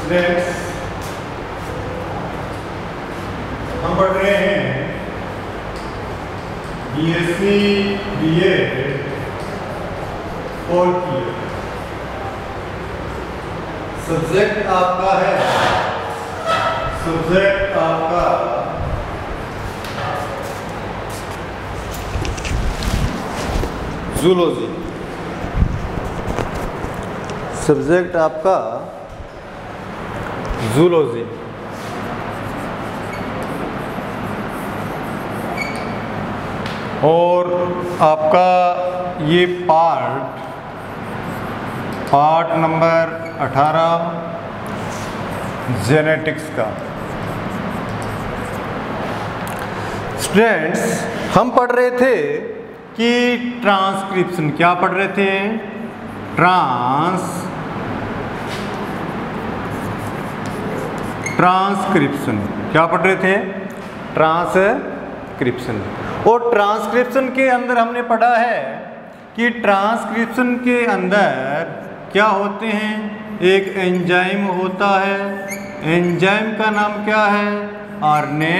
Students, हम पढ़ रहे हैं BSc BEd fourth year. Subject आपका है, सब्जेक्ट आपका जूलॉजी, सब्जेक्ट आपका जूलॉजी। और आपका ये पार्ट नंबर 18 जेनेटिक्स का। स्टूडेंट्स, हम पढ़ रहे थे कि ट्रांसक्रिप्शन, क्या पढ़ रहे थे? ट्रांसक्रिप्शन, क्या पढ़ रहे थे? ट्रांसक्रिप्शन। और ट्रांसक्रिप्शन के अंदर हमने पढ़ा है कि ट्रांसक्रिप्शन के अंदर क्या होते हैं? एक एंजाइम होता है, एंजाइम का नाम क्या है? RNA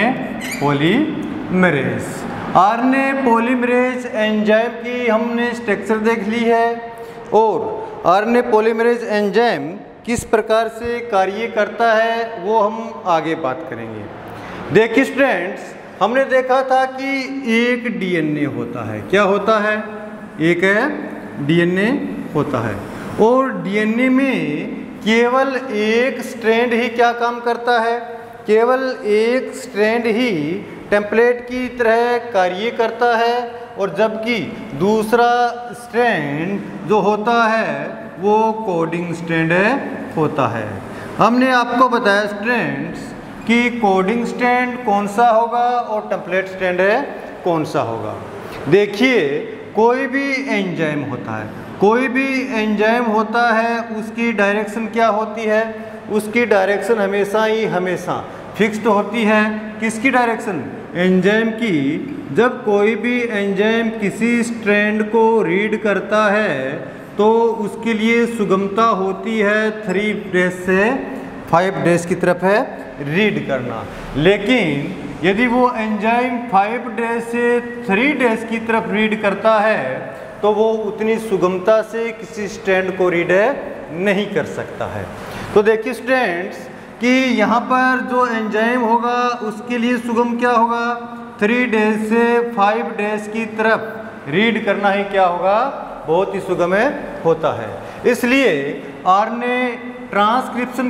polymerase. RNA polymerase enzyme की हमने स्ट्रक्चर देख ली है और आरएनए पॉलीमरेज एंजाइम किस प्रकार से कार्य करता है वो हम आगे बात करेंगे। देखिए स्टूडेंट्स, हमने देखा था कि एक डीएनए होता है। क्या होता है? एक डीएनए होता है और डीएनए में केवल एक स्ट्रैंड ही क्या काम करता है? केवल एक स्ट्रैंड ही टेम्पलेट की तरह कार्य करता है और जबकि दूसरा स्ट्रैंड जो होता है वो कोडिंग स्ट्रैंड होता है। हमने आपको बताया स्टूडेंट्स कि कोडिंग स्ट्रैंड कौन सा होगा और टेम्पलेट स्ट्रैंड कौन सा होगा। देखिए, कोई भी एंजाइम होता है, कोई भी एंजाइम होता है, उसकी डायरेक्शन क्या होती है? उसकी डायरेक्शन हमेशा फिक्स्ड होती है। किसकी डायरेक्शन? एंजाइम की। जब कोई भी एंजाइम किसी स्ट्रैंड को रीड करता है तो उसके लिए सुगमता होती है 3' से 5' की तरफ है रीड करना। लेकिन यदि वो एंजाइम 5' से 3' की तरफ रीड करता है तो वो उतनी सुगमता से किसी स्ट्रैंड को रीड नहीं कर सकता है। तो देखिए स्टूडेंट्स कि यहाँ पर जो एंजाइम होगा उसके लिए सुगम क्या होगा? 3' से 5' की तरफ रीड करना ही क्या होगा? बहुत ही सुगम होता है। इसलिए आरएनए ट्रांसक्रिप्शन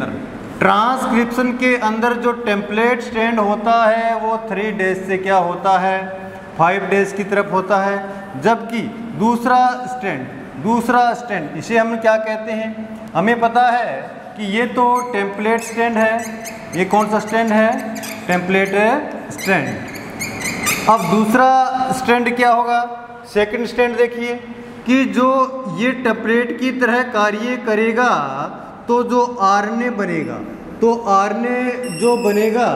के अंदर जो टेम्पलेट स्ट्रैंड होता है वो 3' से क्या होता है? 5' की तरफ होता है। जबकि दूसरा स्ट्रैंड इसे हम क्या कहते हैं? हमें पता है कि ये तो टेम्पलेट स्ट्रैंड है। ये कौन सा स्ट्रैंड है? Template strand. अब दूसरा स्ट्रैंड क्या होगा? Second strand. देखिए कि जो ये टेम्पलेट की तरह कार्य करेगा तो जो आरएनए बनेगा, तो आरएनए जो बनेगा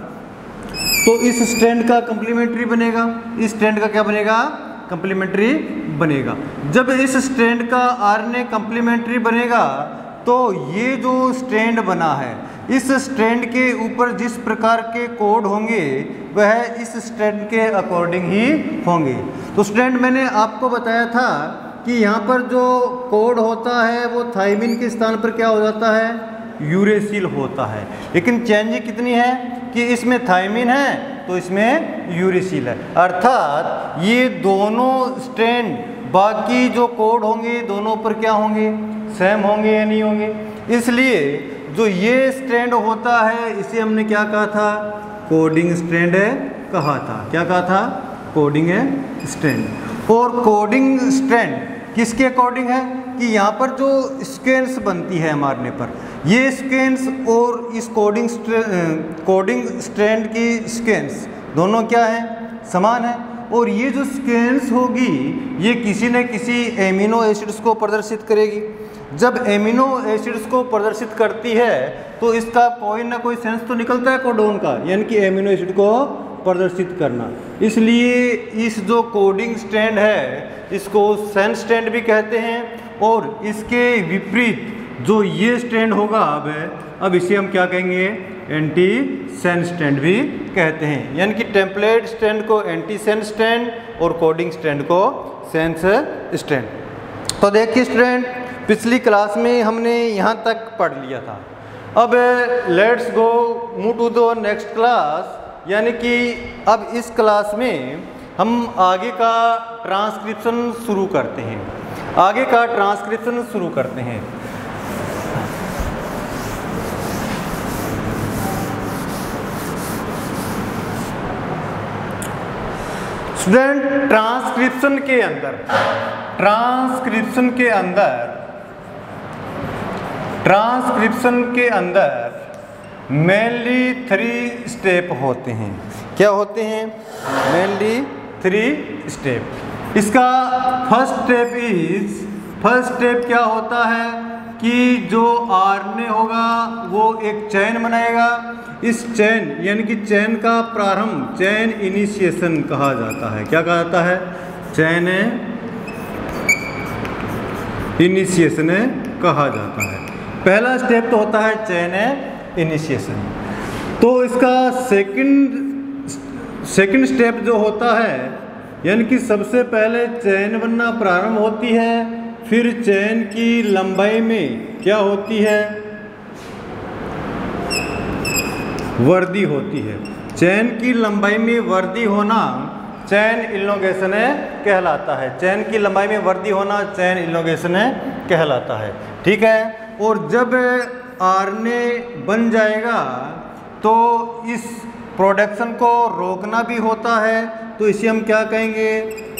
तो इस स्ट्रैंड का कंप्लीमेंट्री बनेगा। इस स्ट्रैंड का क्या बनेगा? कंप्लीमेंट्री बनेगा। जब इस स्ट्रैंड का आरएनए कंप्लीमेंट्री बनेगा तो ये जो स्ट्रैंड बना है, इस स्ट्रैंड के ऊपर जिस प्रकार के कोड होंगे वह इस स्ट्रैंड के अकॉर्डिंग ही होंगे। तो स्टूडेंट, मैंने आपको बताया था कि यहाँ पर जो कोड होता है वो थायमिन के स्थान पर क्या हो जाता है? यूरेसिल होता है। लेकिन चेंज कितनी है कि इसमें थायमिन है तो इसमें यूरेसिल है। अर्थात ये दोनों स्ट्रैंड बाकी जो कोड होंगे दोनों पर क्या होंगे? सेम होंगे या नहीं होंगे? इसलिए जो ये स्ट्रैंड होता है इसे हमने क्या कहा था? कोडिंग स्ट्रैंड कहा था। क्या कहा था? Coding strand. और कोडिंग स्ट्रैंड किसके अकॉर्डिंग है? कि यहाँ पर जो स्केन्स बनती है मारने पर, ये स्केन्स और इस कोडिंग स्ट्रैंड की स्केन्स दोनों क्या है? समान है। और ये जो स्केन्स होगी ये किसी न किसी एमिनो एसिड्स को प्रदर्शित करेगी। जब एमिनो एसिड्स को प्रदर्शित करती है तो इसका कोई ना कोई सेंस तो निकलता है कोडोन का, यानी कि एमिनो एसिड को प्रदर्शित करना। इसलिए इस जो कोडिंग स्ट्रैंड है इसको सेंस स्ट्रैंड भी कहते हैं। और इसके विपरीत जो ये स्ट्रैंड होगा अब अब इसे हम क्या कहेंगे, एंटीसेंस स्ट्रैंड भी कहते हैं। यानी कि टेम्पलेट स्ट्रैंड को एंटीसेंस स्ट्रैंड और कोडिंग स्ट्रैंड को सेंस स्ट्रैंड। तो देखिए स्टूडेंट, पिछली क्लास में हमने यहाँ तक पढ़ लिया था। अब let's go move to the next class, यानी कि अब इस क्लास में हम आगे का ट्रांसक्रिप्शन शुरू करते हैं। आगे का ट्रांसक्रिप्शन शुरू करते हैं। स्टूडेंट, ट्रांसक्रिप्शन के अंदर मेनली 3 स्टेप होते हैं। क्या होते हैं? Mainly 3 step. इसका फर्स्ट स्टेप क्या होता है कि जो RNA होगा वो एक चेन बनाएगा। इस चेन यानी कि चेन का प्रारंभ चेन इनिशिएशन कहा जाता है। क्या कहा जाता है? चेन इनिशिएशन कहा जाता है। पहला स्टेप तो होता है चेन इनिशिएशन। तो इसका सेकंड स्टेप जो होता है, यानी कि सबसे पहले चेन बनना प्रारंभ होती है, फिर चेन की लंबाई में क्या होती है? वृद्धि होती है। चेन की लंबाई में वृद्धि होना चेन इलॉन्गेशन कहलाता है। चेन की लंबाई में वृद्धि होना चेन इलॉन्गेशन कहलाता है। ठीक है। और जब RNA बन जाएगा तो इस प्रोडक्शन को रोकना भी होता है, तो इसे हम क्या कहेंगे?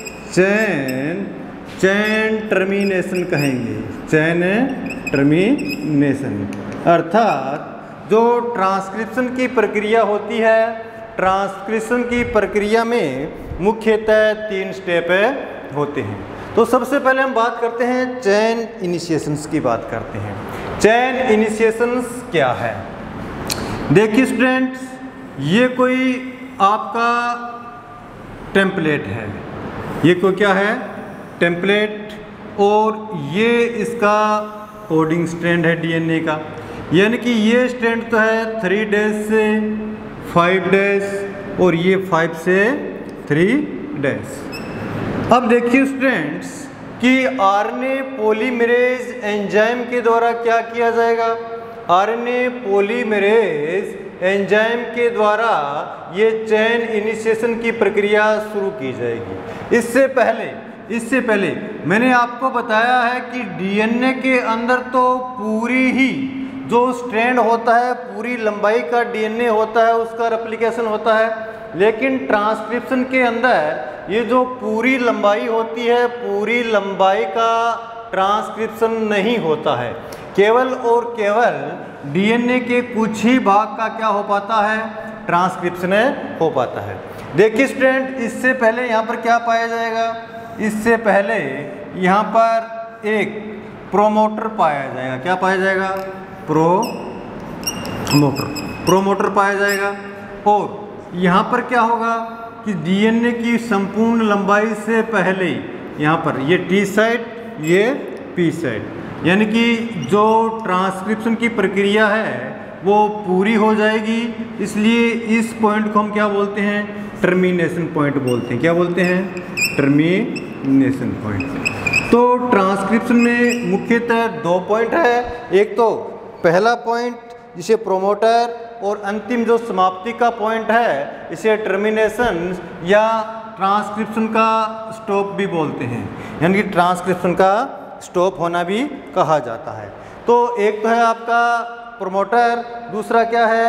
चेन टर्मिनेशन कहेंगे। चेन टर्मिनेशन अर्थात जो ट्रांसक्रिप्शन की प्रक्रिया होती है, ट्रांसक्रिप्शन की प्रक्रिया में मुख्यतः 3 स्टेप होते हैं। तो सबसे पहले हम बात करते हैं चेन इनिशिएशंस की बात करते हैं। चेन इनिशिएशंस क्या है? देखिए स्टूडेंट्स, ये कोई आपका टेम्पलेट है। ये कोई क्या है? टेम्पलेट। और ये इसका कोडिंग स्ट्रैंड है DNA का। यानी कि ये स्ट्रैंड तो है 3 डेज से 5 डेज और ये 5 से 3 डेज। अब देखिए स्टूडेंट्स कि RNA पॉलीमरेज एंजाइम के द्वारा क्या किया जाएगा? RNA पॉलीमरेज एंजाइम के द्वारा ये चेन इनिशिएशन की प्रक्रिया शुरू की जाएगी। इससे पहले मैंने आपको बताया है कि DNA के अंदर तो पूरी ही जो स्ट्रैंड होता है, पूरी लंबाई का DNA होता है, उसका रेप्लिकेशन होता है। लेकिन ट्रांसक्रिप्शन के अंदर ये जो पूरी लंबाई होती है, पूरी लंबाई का ट्रांसक्रिप्शन नहीं होता है। केवल और केवल DNA के कुछ ही भाग का क्या हो पाता है? ट्रांसक्रिप्शन हो पाता है। देखिए स्टूडेंट, इससे पहले यहाँ पर क्या पाया जाएगा? इससे पहले यहाँ पर एक प्रोमोटर पाया जाएगा। क्या पाया जाएगा? प्रोमोटर पाया जाएगा। और यहाँ पर क्या होगा कि DNA की संपूर्ण लंबाई से पहले यहाँ पर ये T साइड, ये P साइड, यानी कि जो ट्रांसक्रिप्शन की प्रक्रिया है वो पूरी हो जाएगी। इसलिए इस पॉइंट को हम क्या बोलते हैं? टर्मिनेशन पॉइंट बोलते हैं। क्या बोलते हैं? Termination point. तो ट्रांसक्रिप्शन में मुख्यतः 2 पॉइंट है। एक तो पहला पॉइंट जिसे प्रोमोटर, और अंतिम जो समाप्ति का पॉइंट है इसे टर्मिनेशन या ट्रांसक्रिप्शन का स्टॉप भी बोलते हैं। यानी कि ट्रांसक्रिप्शन का स्टॉप होना भी कहा जाता है। तो एक तो है आपका प्रोमोटर, दूसरा क्या है?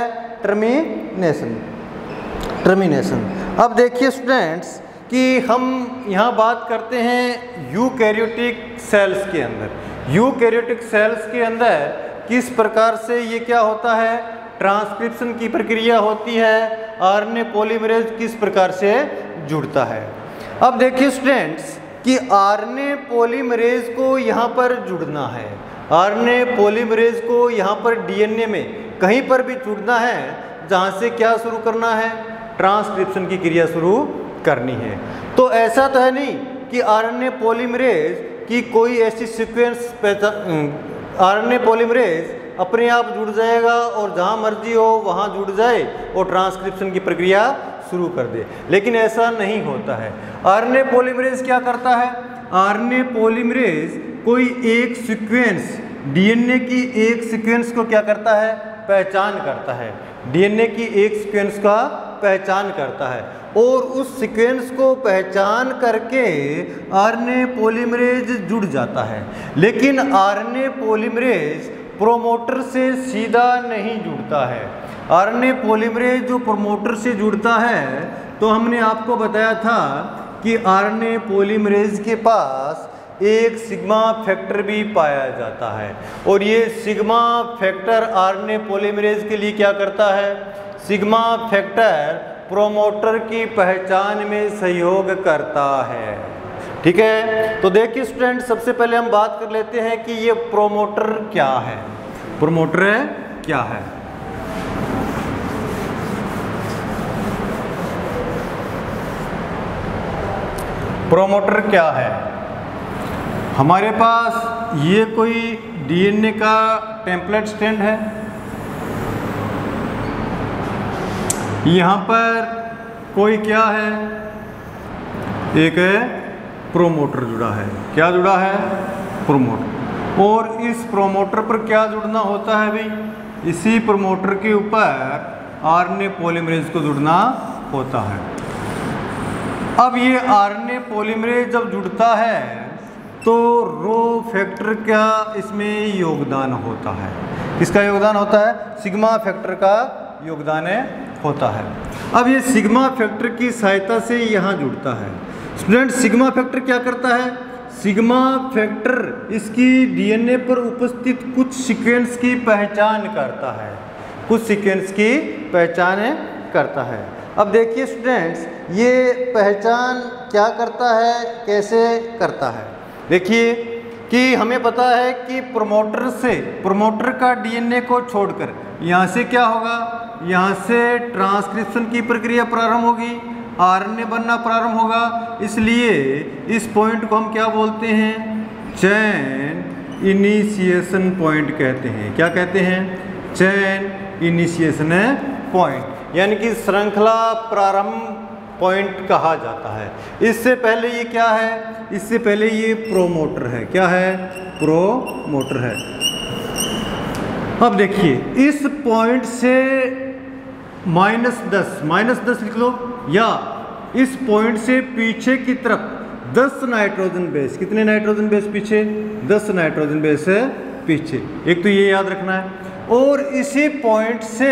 टर्मिनेशन। अब देखिए स्टूडेंट्स कि हम यहाँ बात करते हैं यूकैरियोटिक सेल्स के अंदर। यूकैरियोटिक सेल्स के अंदर किस प्रकार से ये क्या होता है? ट्रांसक्रिप्शन की प्रक्रिया होती है। RNA पॉलीमरेज किस प्रकार से जुड़ता है? अब देखिए स्टूडेंट्स कि RNA पॉलीमरेज को यहाँ पर जुड़ना है। RNA पॉलीमरेज को यहाँ पर DNA में कहीं पर भी जुड़ना है जहाँ से क्या शुरू करना है? ट्रांसक्रिप्शन की क्रिया शुरू करनी है। तो ऐसा तो है नहीं कि RNA पॉलीमरेज की कोई ऐसी सीक्वेंस RNA पॉलीमरेज अपने आप जुड़ जाएगा और जहाँ मर्जी हो वहाँ जुड़ जाए और ट्रांसक्रिप्शन की प्रक्रिया शुरू कर दे। लेकिन ऐसा नहीं होता है। आरएनए पॉलीमरेज क्या करता है? आरएनए पॉलीमरेज कोई एक सीक्वेंस, डीएनए की एक सीक्वेंस को क्या करता है? पहचान करता है। डीएनए की एक सीक्वेंस का पहचान करता है और उस सीक्वेंस को पहचान करके आरएनए पॉलीमरेज जुड़ जाता है। लेकिन आरएनए पॉलीमरेज प्रोमोटर से सीधा नहीं जुड़ता है। आरएनए पॉलीमरेज जो प्रोमोटर से जुड़ता है, तो हमने आपको बताया था कि आरएनए पॉलीमरेज के पास एक सिग्मा फैक्टर भी पाया जाता है और ये सिग्मा फैक्टर आरएनए पॉलीमरेज के लिए क्या करता है? सिग्मा फैक्टर प्रोमोटर की पहचान में सहयोग करता है। ठीक है, तो देखिए स्टूडेंट, सबसे पहले हम बात कर लेते हैं कि ये प्रोमोटर क्या है। प्रोमोटर क्या है? प्रोमोटर क्या है? हमारे पास ये कोई डीएनए का टेम्पलेट स्टैंड है। यहाँ पर कोई क्या है? एक प्रोमोटर जुड़ा है। क्या जुड़ा है? प्रोमोटर। और इस प्रोमोटर पर क्या जुड़ना होता है भाई? इसी प्रोमोटर के ऊपर आरएनए पॉलीमरेज को जुड़ना होता है। अब ये आरएनए पॉलीमरेज जब जुड़ता है तो रो फैक्टर का इसमें योगदान होता है। किसका योगदान होता है? सिग्मा फैक्टर का योगदान होता है। अब ये सिग्मा फैक्टर की सहायता से यहाँ जुड़ता है। स्टूडेंट, सिग्मा फैक्टर क्या करता है? सिग्मा फैक्टर इसकी डीएनए पर उपस्थित कुछ सीक्वेंस की पहचान करता है। कुछ सीक्वेंस की पहचान करता है। अब देखिए स्टूडेंट्स, ये पहचान क्या करता है, कैसे करता है? देखिए कि हमें पता है कि प्रोमोटर का डीएनए को छोड़कर यहाँ से क्या होगा? यहाँ से ट्रांसक्रिप्शन की प्रक्रिया प्रारंभ होगी, आरएनए बनना प्रारंभ होगा। इसलिए इस पॉइंट को हम क्या बोलते हैं? चेन इनिशिएशन पॉइंट कहते हैं। क्या कहते हैं? चेन इनिशिएशन पॉइंट, यानी कि श्रृंखला प्रारंभ पॉइंट कहा जाता है। इससे पहले ये क्या है? इससे पहले ये प्रोमोटर है। क्या है? प्रोमोटर है। अब देखिए, इस पॉइंट से -10 लिख लो, या इस पॉइंट से पीछे की तरफ 10 नाइट्रोजन बेस। कितने नाइट्रोजन बेस पीछे? 10 नाइट्रोजन बेस है पीछे। एक तो ये याद रखना है। और इसी पॉइंट से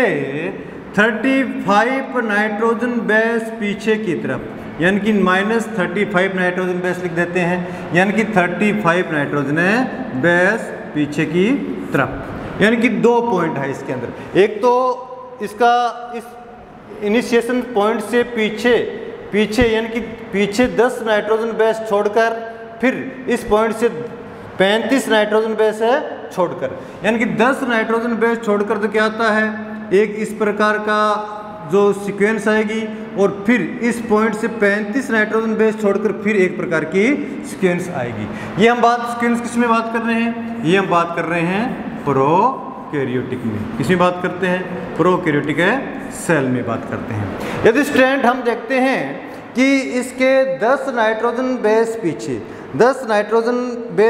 35 नाइट्रोजन बेस पीछे की तरफ, यानी कि -35 नाइट्रोजन बेस लिख देते हैं, यानी कि 35 नाइट्रोजन बेस पीछे की तरफ। यानी कि 2 पॉइंट है इसके अंदर। एक तो इसका इस इनिशिएशन पॉइंट से पीछे यानी कि पीछे 10 नाइट्रोजन बेस छोड़कर, फिर इस पॉइंट से 35 नाइट्रोजन बेस है छोड़कर, यानी कि 10 नाइट्रोजन बेस छोड़कर तो क्या आता है? एक इस प्रकार का जो सीक्वेंस आएगी, और फिर इस पॉइंट से 35 नाइट्रोजन बेस छोड़कर फिर एक प्रकार की सीक्वेंस आएगी। ये हम बात सीक्वेंस किस में बात कर रहे हैं? ये हम बात कर रहे हैं प्रोकैरियोटिक में। किस में बात करते हैं? प्रोकैरियोटिक सेल में बात करते हैं। यदि स्टूडेंट हम देखते हैं कि इसके 10 नाइट्रोजन बेस पीछे 10 नाइट्रोजन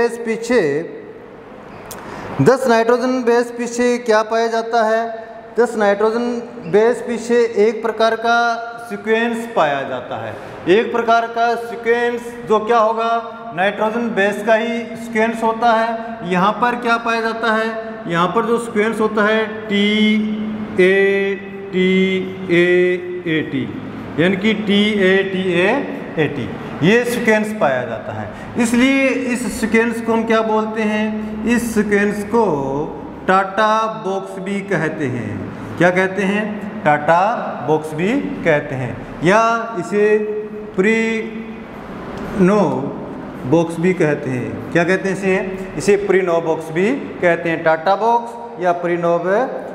बेस पीछे क्या पाया जाता है? 10 नाइट्रोजन बेस पीछे एक प्रकार का सीक्वेंस पाया जाता है। एक प्रकार का सीक्वेंस जो क्या होगा? नाइट्रोजन बेस का ही सीक्वेंस होता है। यहाँ पर क्या पाया जाता है? यहाँ पर जो सीक्वेंस होता है TATAAT, यानी कि TATAAT, ये सीक्वेंस पाया जाता है। इसलिए इस सीक्वेंस को हम क्या बोलते हैं? इस सीक्वेंस को टाटा बॉक्स भी कहते हैं। क्या कहते हैं? टाटा बॉक्स भी कहते हैं, या इसे प्रीनो बॉक्स भी कहते हैं। क्या कहते हैं? इसे प्रीनो बॉक्स भी कहते हैं। टाटा बॉक्स या प्रीनोव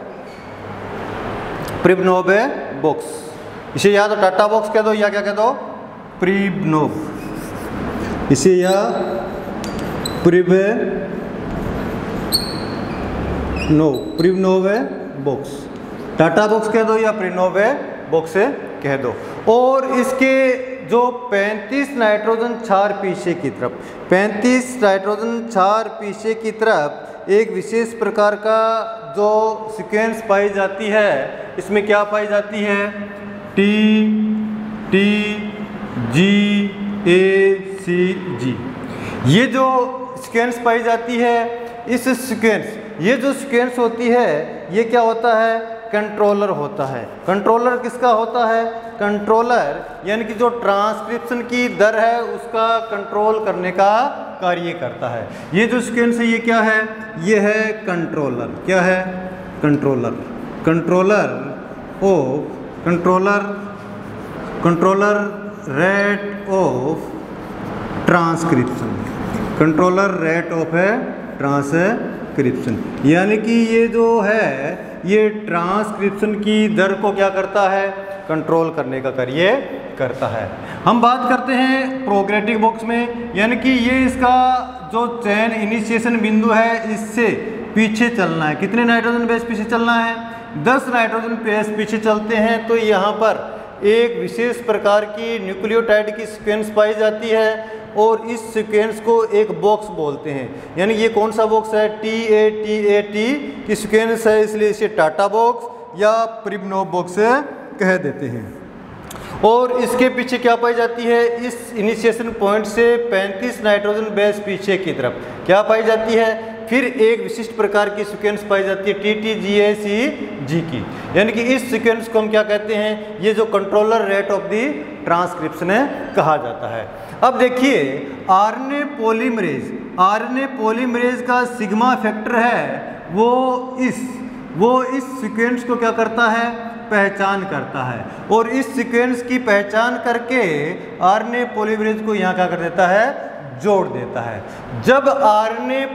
बॉक्स, इसे या तो टाटा बॉक्स कह दो या क्या कह दो? प्रीनोव, इसे या प्रिवनोवे बॉक्स, टाटा बॉक्स कह दो या प्रिवनोवे बॉक्स कह दो। और इसके जो 35 नाइट्रोजन क्षार पीछे की तरफ, 35 नाइट्रोजन क्षार पीछे की तरफ एक विशेष प्रकार का जो सीक्वेंस पाई जाती है, इसमें क्या पाई जाती है, टी जी ए सी जी। ये जो सीक्वेंस पाई जाती है, इस सीक्वेंस, ये जो सीक्वेंस होती है, ये क्या होता है, कंट्रोलर होता है। कंट्रोलर किसका होता है, कंट्रोलर यानी कि जो ट्रांसक्रिप्शन की दर है उसका कंट्रोल करने का कार्य करता है। ये जो सीक्वेंस है ये क्या है, ये है कंट्रोलर। क्या है, controller, controller of controller rate of transcription, controller rate of है ट्रांसक्रिप्शन। यानी कि ये जो है ये ट्रांसक्रिप्शन की दर को क्या करता है, कंट्रोल करने का कार्य करता है। हम बात करते हैं प्रोकैरियोटिक बॉक्स में, यानी कि ये इसका जो चेन इनिशिएशन बिंदु है इससे पीछे चलना है। कितने नाइट्रोजन बेस पीछे चलना है, 10 नाइट्रोजन बेस पीछे चलते हैं। तो यहाँ पर एक विशेष प्रकार की न्यूक्लियोटाइड की सीक्वेंस पाई जाती है और इस सीक्वेंस को एक बॉक्स बोलते हैं। यानी ये कौन सा बॉक्स है, टी की सीक्वेंस है, इसलिए इसे टाटा बॉक्स या प्रिवनोव बॉक्स कह देते हैं। और इसके पीछे क्या पाई जाती है, इस इनिशिएशन पॉइंट से 35 नाइट्रोजन बेस पीछे की तरफ क्या पाई जाती है, फिर एक विशिष्ट प्रकार की सीक्वेंस पाई जाती है TTGACG की। यानी कि इस सीक्वेंस को हम क्या कहते हैं, ये जो controller rate of the transcription कहा जाता है। अब देखिए आरएनए पॉलीमरेज का सिग्मा फैक्टर है, वो इस सीक्वेंस को क्या करता है, पहचान करता है। और इस सीक्वेंस की पहचान करके आरएनए पॉलीमरेज को यहाँ क्या कर देता है, जोड़ देता है। जब आरएनए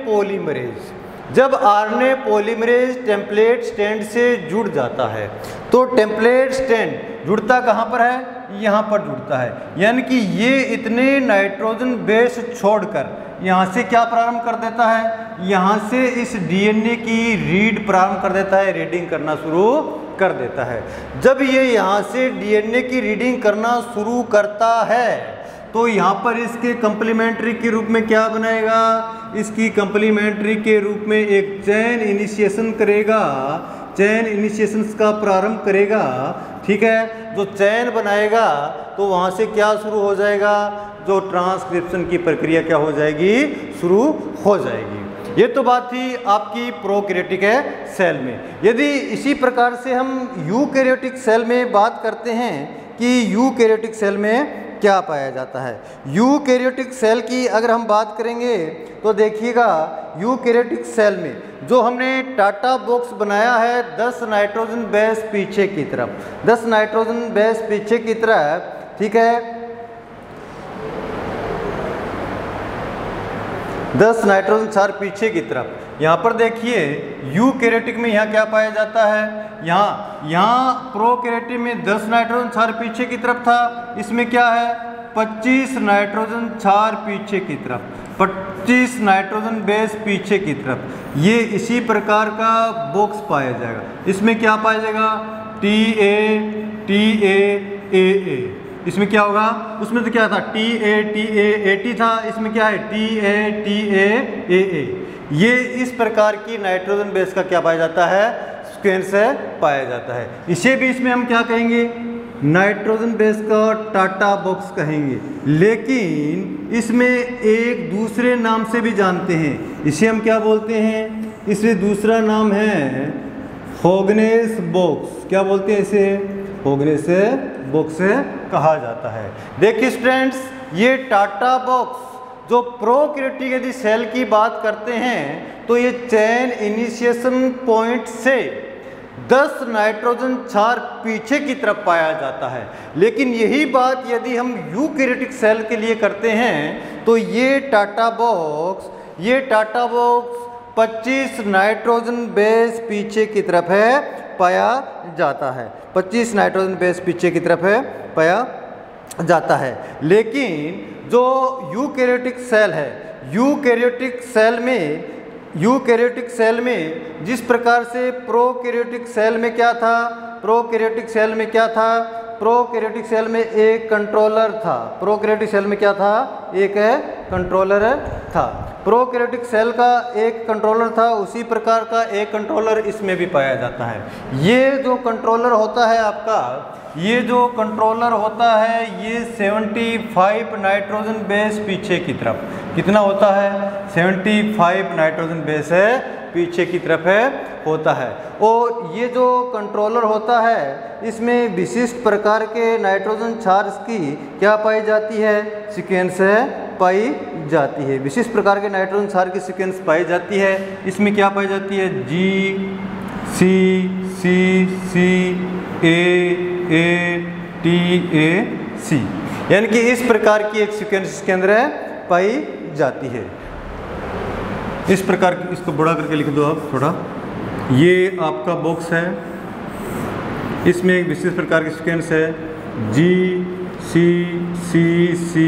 पॉलीमरेज टेम्पलेट स्टैंड से जुड़ जाता है, तो टेम्पलेट स्टैंड जुड़ता कहाँ पर है, यहाँ पर जुड़ता है। यानी कि ये इतने नाइट्रोजन बेस छोड़कर यहाँ से क्या प्रारंभ कर देता है, यहाँ से इस डीएनए की रीड प्रारंभ कर देता है, रीडिंग करना शुरू कर देता है। जब ये यहाँ से डीएनए की रीडिंग करना शुरू करता है तो यहाँ पर इसके कंप्लीमेंट्री के रूप में क्या बनाएगा, इसकी कंप्लीमेंट्री के रूप में एक चेन इनिशिएशन करेगा, चेन इनिशिएशंस का प्रारंभ करेगा। ठीक है, जो चेन बनाएगा तो वहाँ से क्या शुरू हो जाएगा, जो ट्रांसक्रिप्शन की प्रक्रिया क्या हो जाएगी, शुरू हो जाएगी। ये तो बात थी आपकी प्रोकैरियोटिक सेल में। यदि इसी प्रकार से हम यूकैरियोटिक सेल में बात करते हैं कि यूकैरियोटिक सेल में क्या पाया जाता है। यूकैरियोटिक सेल की अगर हम बात करेंगे तो देखिएगा यूकैरियोटिक सेल में जो हमने टाटा बॉक्स बनाया है 10 नाइट्रोजन बेस पीछे की तरफ, 10 नाइट्रोजन बेस पीछे की तरफ, ठीक है, 10 नाइट्रोजन क्षार पीछे की तरफ। यहाँ पर देखिए यूकैरियोटिक में यहाँ क्या पाया जाता है, यहाँ प्रोकैरियोटिक में 10 नाइट्रोजन क्षार पीछे की तरफ था, इसमें क्या है 25 नाइट्रोजन क्षार पीछे की तरफ, 25 नाइट्रोजन बेस पीछे की तरफ। ये इसी प्रकार का बॉक्स पाया जाएगा। इसमें क्या पाया जाएगा, TA इसमें क्या होगा, उसमें तो क्या था TA था, इसमें क्या है TA ये इस प्रकार की नाइट्रोजन बेस का क्या पाया जाता है, सीक्वेंस पाया जाता है। इसे भी इसमें हम क्या कहेंगे, नाइट्रोजन बेस का टाटा बॉक्स कहेंगे, लेकिन इसमें एक दूसरे नाम से भी जानते हैं। इसे हम क्या बोलते हैं, इसे दूसरा नाम है होगनेस बॉक्स। क्या बोलते हैं इसे, होगनेस बॉक्स कहा जाता है। देखिए स्टूडेंट्स, ये टाटा बॉक्स जो प्रोकैरियोटिक यदि सेल की बात करते हैं तो ये चेन इनिशिएशन पॉइंट से 10 नाइट्रोजन क्षार पीछे की तरफ पाया जाता है। लेकिन यही बात यदि हम यूकैरियोटिक सेल के लिए करते हैं तो ये टाटा बॉक्स 25 नाइट्रोजन बेस पीछे की तरफ है पाया जाता है, 25 नाइट्रोजन बेस पीछे की तरफ है पाया जाता है। लेकिन जो यूकैरियोटिक सेल है, यूकैरियोटिक सेल में यूकैरियोटिक सेल में जिस प्रकार से प्रोकैरियोटिक सेल में क्या था, प्रोकैरियोटिक सेल में क्या था, प्रोकैरियोटिक सेल में एक कंट्रोलर था। प्रोकैरियोटिक सेल में क्या था, एक कंट्रोलर था। प्रोकैरियोटिक सेल का एक कंट्रोलर था, उसी प्रकार का एक कंट्रोलर इसमें भी पाया जाता है। ये जो कंट्रोलर होता है आपका, ये जो कंट्रोलर होता है ये 75 नाइट्रोजन बेस पीछे की तरफ, कितना होता है, 75 नाइट्रोजन बेस है पीछे की तरफ है होता है। और ये जो कंट्रोलर होता है इसमें विशिष्ट प्रकार के नाइट्रोजन चार्ज की क्या पाई जाती है, सीक्वेंस है पाई जाती है। विशिष्ट प्रकार के नाइट्रोजन चार्ज की सीक्वेंस पाई जाती है। इसमें क्या पाई जाती है, G C C C A T A C, यानी कि इस प्रकार की एक सीक्वेंस इसके अंदर पाई जाती है। इस प्रकार की, इसको बड़ा करके लिख दो आप थोड़ा। ये आपका बॉक्स है, इसमें एक विशेष प्रकार की सीक्वेंस है G C C C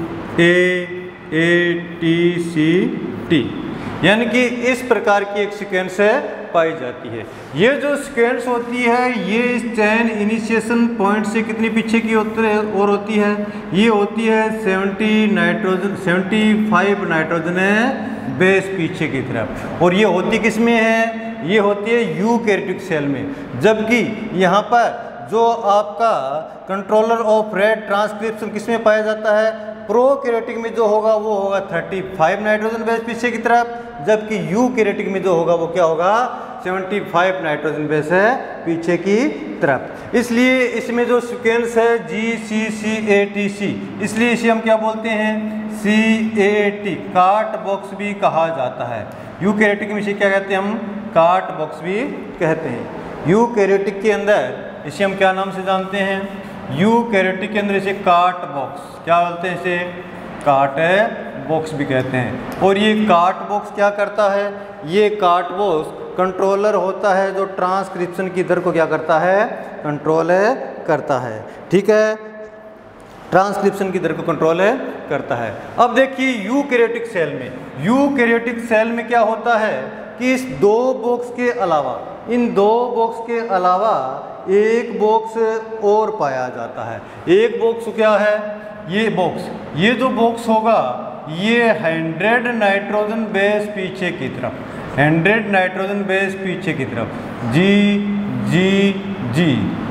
A T C T, यानी कि इस प्रकार की एक सीक्वेंस है पाई जाती है। ये जो सीक्वेंस होती है ये इस चैन इनिशिएशन पॉइंट से कितनी पीछे की और होती है, ये होती है 75 नाइट्रोजन बेस पीछे की तरफ। और ये होती किस में है, ये होती है यूकैरियोटिक सेल में। जबकि यहाँ पर जो आपका कंट्रोलर ऑफ रेट ट्रांसक्रिप्शन किस में पाया जाता है, प्रोकैरियोटिक में जो होगा वो होगा 35 नाइट्रोजन बेस पीछे की तरफ, जबकि यूकैरियोटिक में जो होगा वो क्या होगा, 75 नाइट्रोजन बेस है पीछे की तरफ। इसलिए इसमें जो सीक्वेंस है GCCATC, इसलिए इसे हम क्या बोलते हैं, CAT, काट बॉक्स भी कहा जाता है। यूकैरियोटिक में इसे क्या कहते हैं, हम काट बॉक्स भी कहते हैं। यूकैरियोटिक के अंदर इसे हम क्या नाम से जानते हैं, यूकैरियोटिक के अंदर इसे काट बॉक्स क्या बोलते हैं, इसे काट बॉक्स भी कहते हैं। और ये काट बॉक्स क्या करता है, ये काट बॉक्स कंट्रोलर होता है जो ट्रांसक्रिप्शन की दर को क्या करता है, कंट्रोल करता है। ठीक है, ट्रांसक्रिप्शन की दर को कंट्रोल करता है। अब देखिए यूकैरियोटिक सेल में, यूकैरियोटिक सेल में क्या होता है कि इस दो बॉक्स के अलावा, इन दो बॉक्स के अलावा एक बॉक्स और पाया जाता है। एक बॉक्स क्या है, ये बॉक्स, ये जो बॉक्स होगा ये 100 नाइट्रोजन बेस पीछे की तरफ, 100 नाइट्रोजन बेस पीछे की तरफ, G G G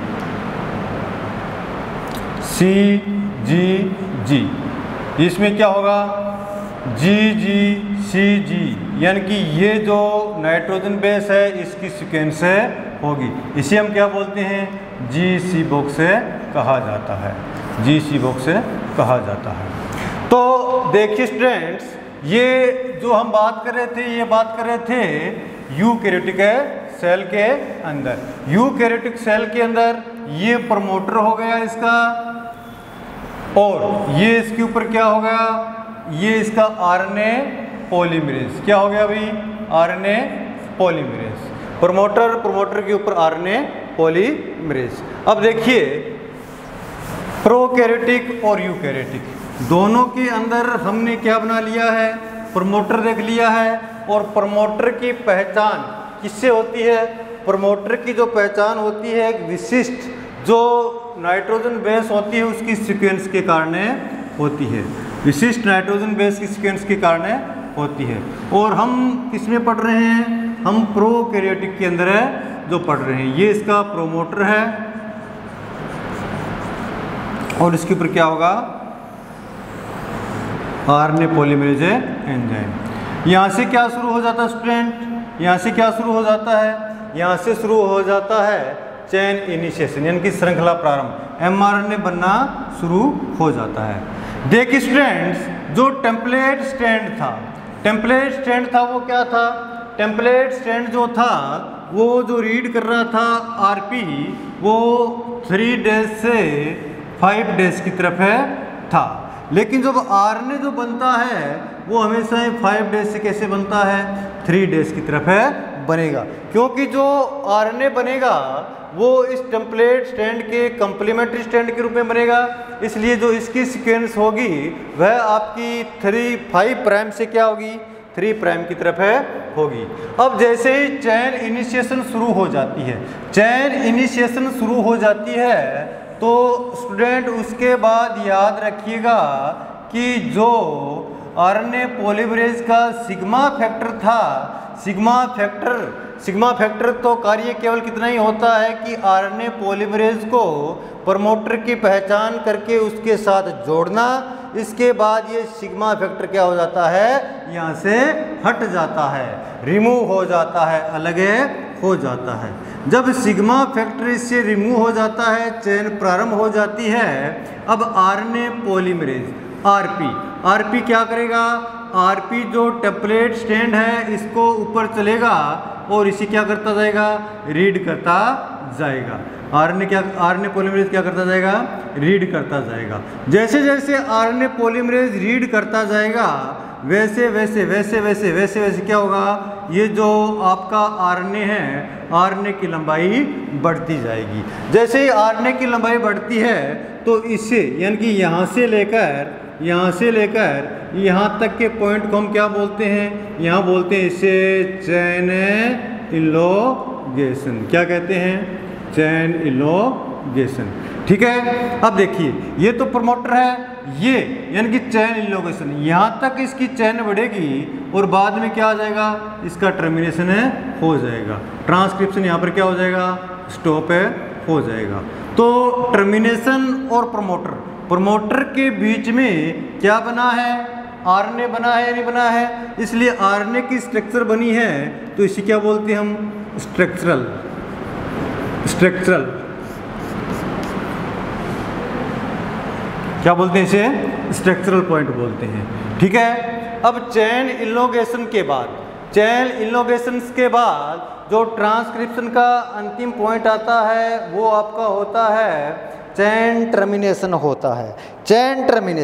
C G G, इसमें क्या होगा G G C G, यानी कि ये जो नाइट्रोजन बेस है इसकी सीक्वेंस होगी। इसे हम क्या बोलते हैं, GC बॉक्स कहा जाता है, GC बॉक्स कहा जाता है। तो देखिए स्टूडेंट्स, ये जो हम बात कर रहे थे, ये बात कर रहे थे यूकैरियोटिक सेल के अंदर। यूकैरियोटिक सेल के अंदर ये प्रमोटर हो गया इसका, और ये इसके ऊपर क्या हो गया, ये इसका RNA पॉलीमरेज, क्या हो गया भाई, RNA पॉलीमरेज, प्रमोटर, प्रमोटर के ऊपर RNA पॉलीमरेज। अब देखिए प्रोकैरियोटिक और यूकैरियोटिक दोनों के अंदर हमने क्या बना लिया है, प्रमोटर देख लिया है। और प्रमोटर की पहचान किससे होती है, प्रमोटर की जो पहचान होती है एक विशिष्ट जो नाइट्रोजन बेस होती है उसकी सीक्वेंस के कारण होती है, विशिष्ट नाइट्रोजन बेस की सीक्वेंस के कारण होती है। और हम किसमें पढ़ रहे हैं, हम प्रोकैरियोटिक के अंदर जो पढ़ रहे हैं। ये इसका प्रोमोटर है और इसके ऊपर क्या होगा, RNA पॉलीमरेज एंजाइम। यहाँ से क्या शुरू हो जाता है स्टूडेंट, यहाँ से क्या शुरू हो जाता है, यहाँ से शुरू हो जाता है चेन इनिशिएशन, यानी कि श्रृंखला प्रारंभ, mRNA बनना शुरू हो जाता है। देखिए स्टूडेंट्स, जो टेम्पलेट स्टैंड था, टेम्पलेट स्टैंड था वो क्या था, टेम्पलेट स्टैंड जो था वो जो रीड कर रहा था RP, वो 3 डेज से 5 डेज की तरफ था। लेकिन जब RNA जो बनता है वो हमेशा 5 डेज से कैसे बनता है, 3 डेज की तरफ बनेगा, क्योंकि जो RNA बनेगा वो इस टेम्पलेट स्टैंड के कंप्लीमेंट्री स्टैंड के रूप में बनेगा। इसलिए जो इसकी सीक्वेंस होगी वह आपकी 5 प्राइम से क्या होगी, 3 प्राइम की तरफ होगी। अब जैसे ही चेन इनिशिएशन शुरू हो जाती है, चेन इनिशिएशन शुरू हो जाती है, तो स्टूडेंट उसके बाद याद रखिएगा कि जो आरएनए पॉलीमरेज का सिग्मा फैक्टर था, सिग्मा फैक्टर तो कार्य केवल कितना ही होता है कि आरएनए पॉलीमरेज को प्रमोटर की पहचान करके उसके साथ जोड़ना। इसके बाद ये सिग्मा फैक्टर क्या हो जाता है, यहाँ से हट जाता है, रिमूव हो जाता है, अलग हो जाता है। जब सिग्मा फैक्टर इससे रिमूव हो जाता है, चेन प्रारंभ हो जाती है। अब आरएनए पॉलीमरेज आरपी क्या करेगा, आरपी जो टेम्पलेट स्टैंड है इसको ऊपर चलेगा और इसे क्या करता जाएगा, रीड करता जाएगा। आरएनए पॉलीमरेज क्या करता जाएगा, रीड करता जाएगा। जैसे जैसे आरएनए पॉलीमरेज रीड करता जाएगा वैसे वैसे क्या होगा, ये जो आपका आरएनए है, आरएनए की लंबाई बढ़ती जाएगी। जैसे ही आरएनए की लंबाई बढ़ती है तो इससे यानी कि यहाँ से लेकर यहाँ तक के पॉइंट को हम क्या बोलते हैं, यहाँ बोलते हैं इसे चेन इलोगेशन। क्या कहते हैं, चेन इलोगेशन। ठीक है। अब देखिए ये तो प्रमोटर है, ये यानी कि चेन इलोगेशन, यहाँ तक इसकी चेन बढ़ेगी और बाद में क्या आ जाएगा, इसका टर्मिनेशन हो जाएगा। ट्रांसक्रिप्शन यहाँ पर क्या हो जाएगा, स्टॉप हो जाएगा। तो टर्मिनेशन और प्रमोटर के बीच में क्या बना है, आरएनए बना है या नहीं बना है। इसलिए आरएनए की स्ट्रक्चर बनी है तो इसे क्या बोलते हैं हम, स्ट्रक्चरल क्या बोलते हैं, इसे स्ट्रक्चरल पॉइंट बोलते हैं। ठीक है। अब चेन इलोगेशन के बाद जो ट्रांसक्रिप्शन का अंतिम पॉइंट आता है वो आपका होता है चेन टर्मिनेशन होता है। चेन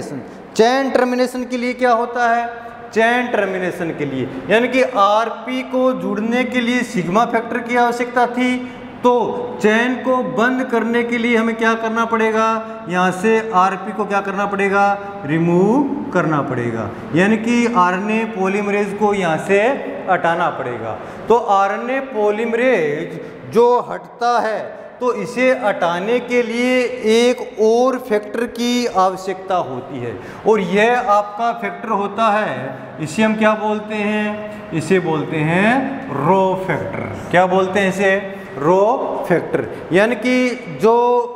टर्मिनेशन के लिए क्या होता है, चेन टर्मिनेशन के लिए यानी कि आरपी को जुड़ने के लिए सिग्मा फैक्टर की आवश्यकता थी, तो चेन को बंद करने के लिए हमें क्या करना पड़ेगा, यहाँ से आरपी को क्या करना पड़ेगा, रिमूव करना पड़ेगा, यानी कि आरएनए पॉलीमरेज को यहाँ से हटाना पड़ेगा। तो आरएनए पॉलीमरेज जो हटता है तो इसे हटाने के लिए एक और फैक्टर की आवश्यकता होती है और यह आपका फैक्टर होता है, इसे हम क्या बोलते हैं, इसे बोलते हैं रो फैक्टर। क्या बोलते हैं इसे, रो फैक्टर। यानी कि जो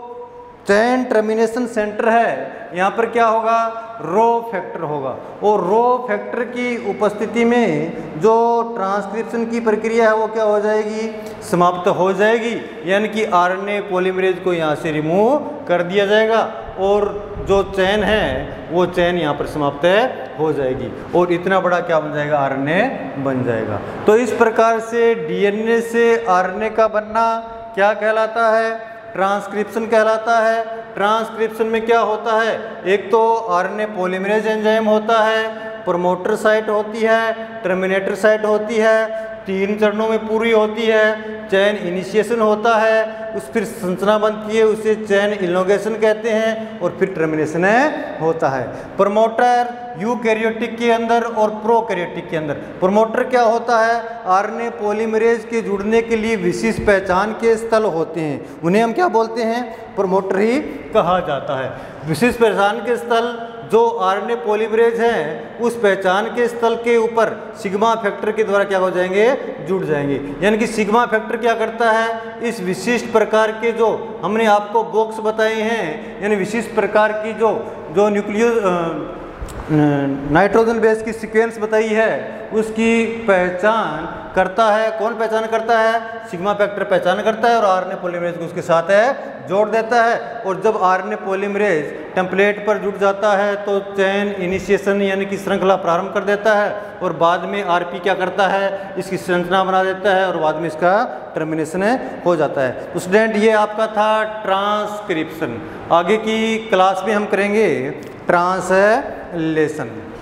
चेन टर्मिनेशन सेंटर है यहाँ पर क्या होगा, रो फैक्टर होगा और रो फैक्टर की उपस्थिति में जो ट्रांसक्रिप्शन की प्रक्रिया है वो क्या हो जाएगी, समाप्त हो जाएगी। यानी कि आरएनए पॉलीमरेज को यहाँ से रिमूव कर दिया जाएगा और जो चेन है वो चेन यहाँ पर समाप्त हो जाएगी और इतना बड़ा क्या बन जाएगा, आरएनए बन जाएगा। तो इस प्रकार से डीएनए से आरएनए का बनना क्या कहलाता है, ट्रांसक्रिप्शन कहलाता है। ट्रांसक्रिप्शन में क्या होता है, एक तो आरएनए पॉलीमरेज एंजाइम होता है, प्रमोटर साइट होती है, टर्मिनेटर साइट होती है, 3 चरणों में पूरी होती है। चेन इनिशिएशन होता है, उस फिर संरचना बनती है, उसे चेन इलोंगेशन कहते हैं और फिर टर्मिनेशन होता है। प्रमोटर यूकैरियोटिक के अंदर और प्रोकैरियोटिक के अंदर प्रमोटर क्या होता है, आरएनए पॉलीमरेज के जुड़ने के लिए विशेष पहचान के स्थल होते हैं, उन्हें हम क्या बोलते हैं, प्रमोटर ही कहा जाता है। विशेष पहचान के स्थल जो आरएनए पॉलीमरेज हैं उस पहचान के स्थल के ऊपर सिग्मा फैक्टर के द्वारा क्या हो जाएंगे, जुड़ जाएंगे। यानी कि सिग्मा फैक्टर क्या करता है, इस विशिष्ट प्रकार के जो हमने आपको बॉक्स बताए हैं, यानी विशिष्ट प्रकार की जो न्यूक्लियो नाइट्रोजन बेस की सीक्वेंस बताई है उसकी पहचान करता है। कौन पहचान करता है, सिग्मा फैक्टर पहचान करता है और आरएनए पॉलीमरेज को उसके साथ जोड़ देता है। और जब आरएनए पॉलीमरेज टेम्पलेट पर जुड़ जाता है तो चेन इनिशिएशन यानी कि श्रृंखला प्रारंभ कर देता है और बाद में आरपी क्या करता है, इसकी संरचना बना देता है और बाद में इसका टर्मिनेशन हो जाता है। तो स्टूडेंट ये आपका था ट्रांसक्रिप्शन। आगे की क्लास में हम करेंगे ट्रांसलेशन।